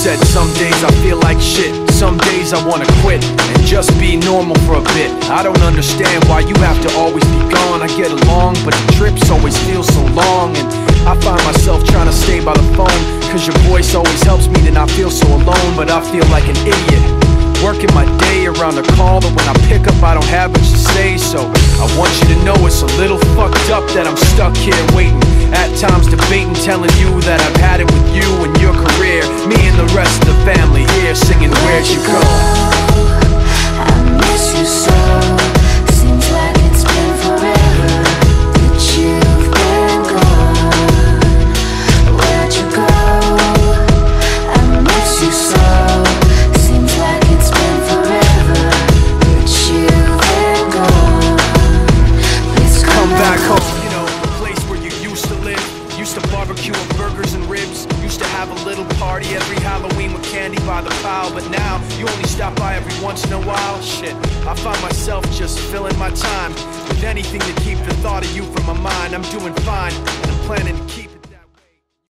said some days I feel like shit, some days I wanna quit and just be normal for a bit. I don't understand why you have to always be gone. I get along, but the trips always feel so long, and I find myself trying to stay by the phone, cause your voice always helps me to not feel so alone. But I feel like an idiot, working my day around a call that when I pick up I don't have much to say. So I want you to know it's a little fucked up that I'm stuck here waiting, at times debating, telling you that I've had it with you and your career. Me and the rest of the family here singing Where'd You Go? I miss you so. Seems like it's been forever that you've been gone. Where'd you go? I miss you so. Seems like it's been forever that you've been gone. Please come Back home, you know, the place where you used to live. Used to barbecue and burgers and ribs. Used to have a little party every Halloween with candy by the pile. But now, you only stop by every once in a while. Shit, I find myself just filling my time with anything to keep the thought of you from my mind. I'm doing fine, and I'm planning to keep